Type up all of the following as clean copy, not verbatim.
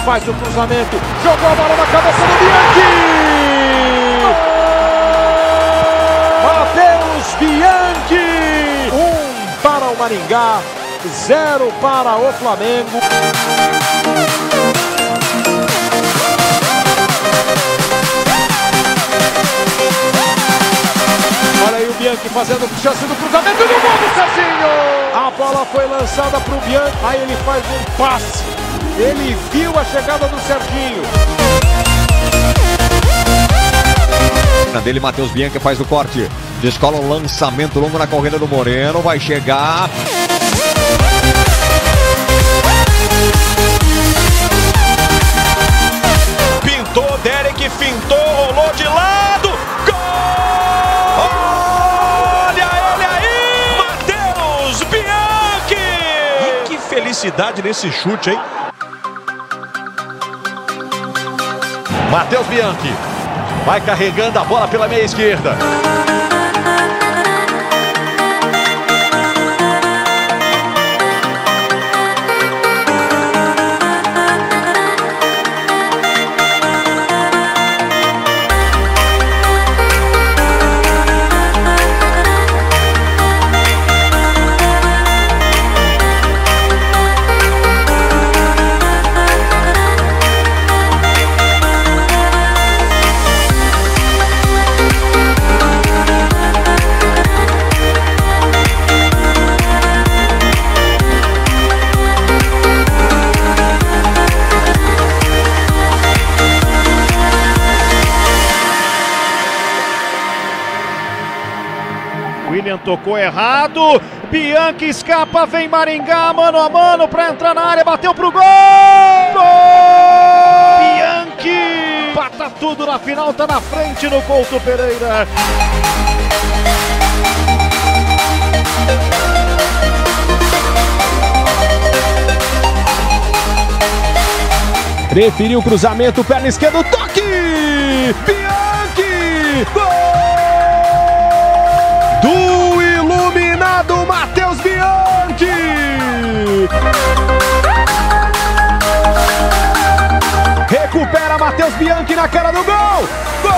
faz o cruzamento, jogou a bola na cabeça do Bianchi! Matheus Bianchi! 1 para o Maringá, 0 para o Flamengo. Olha aí o Bianchi fazendo chance do cruzamento do gol do Serginho! A bola foi lançada para o Bianchi, aí ele faz um passe. Ele viu a chegada do Serginho. Dele, Matheus Bianchi faz o corte. Descola um lançamento longo na corrida do Moreno. Vai chegar. Pintou, Derek fintou, rolou de lado. Gol! Olha ele aí! Matheus Bianchi! E que felicidade nesse chute, hein? Matheus Bianchi vai carregando a bola pela meia esquerda. William tocou errado, Bianchi escapa, vem Maringá, mano a mano para entrar na área, bateu pro gol! Gol! Bianchi! Pata tudo na final, tá na frente no Couto Pereira. Preferiu o cruzamento, perna esquerda, toque! Bianchi! Gol! Do iluminado Matheus Bianchi! Recupera Matheus Bianchi na cara do gol! Gol!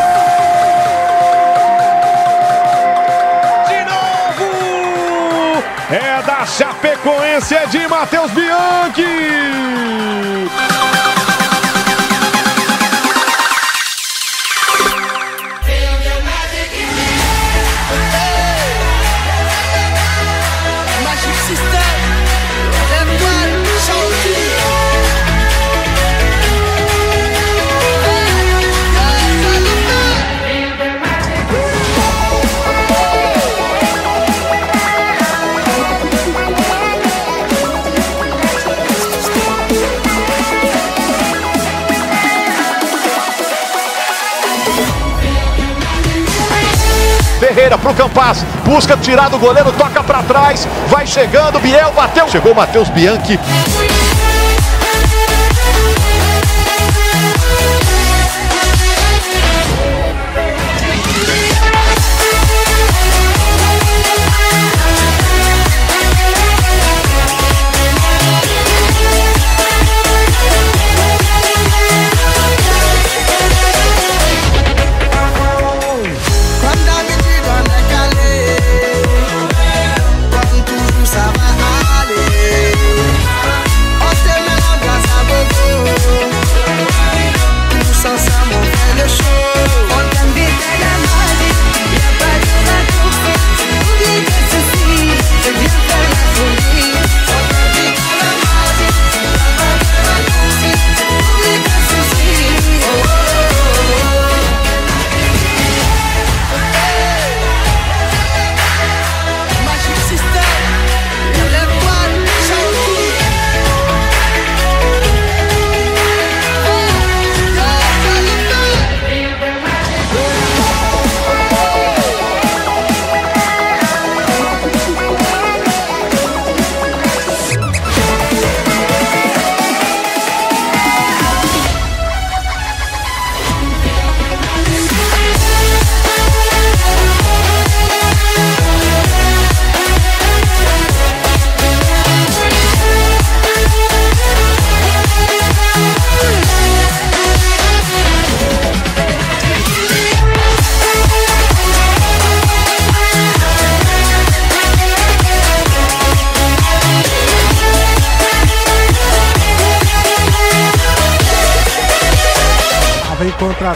De novo! É da Chapecoense, é de Matheus Bianchi! Ferreira pro Campas, busca tirar do goleiro, toca para trás, vai chegando, Biel bateu, chegou Matheus Bianchi.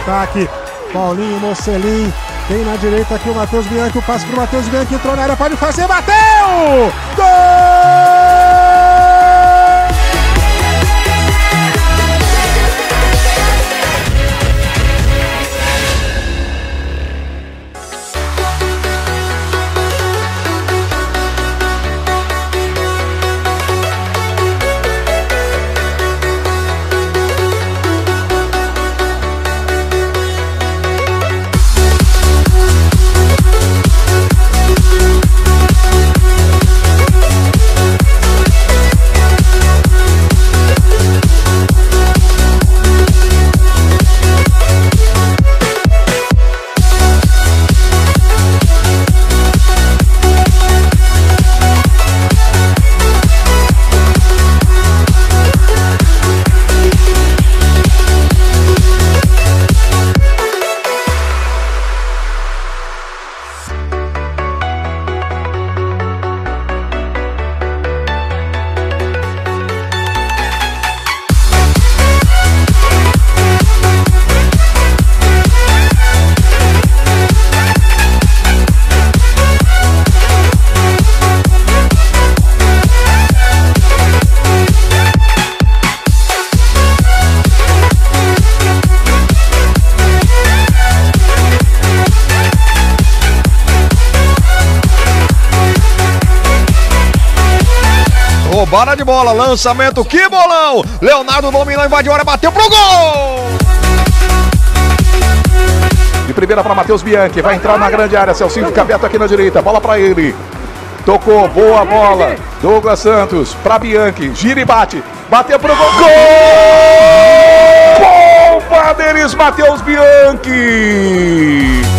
ataque. Paulinho, Mocelin. Tem na direita aqui o Matheus Bianchi. O passe pro Matheus Bianchi. Entrou na área, pode fazer. Bateu! Gol! Roubada de bola, lançamento, que bolão! Leonardo dominou, invadiu a área, bateu pro gol! De primeira para Matheus Bianchi, vai entrar na grande área, Celcinho fica aberto aqui na direita, bola para ele. Tocou, boa bola. Douglas Santos para Bianchi, gira e bate, bateu pro gol! Gol! Bomba deles, Matheus Bianchi!